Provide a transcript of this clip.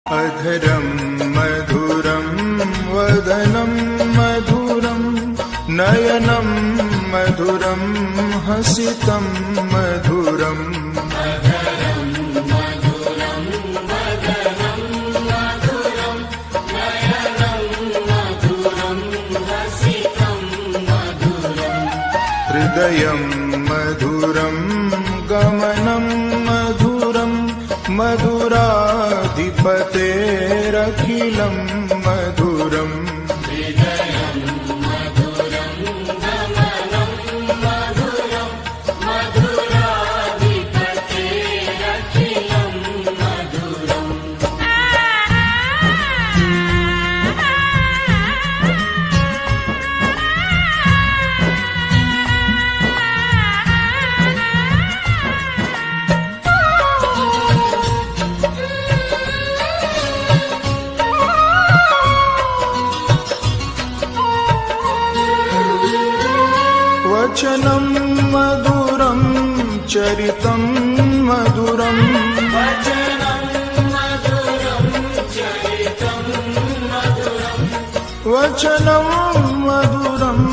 अधरं मधुरं वदनं मधुरं नयनं मधुरं हसितं मधुरम् हृदयं मधुरं गमनं मधुरं मधुराधिपतेरखिलं मधुरम् वचनं मधुरं चरितं मधुरम् वचनं मधुरं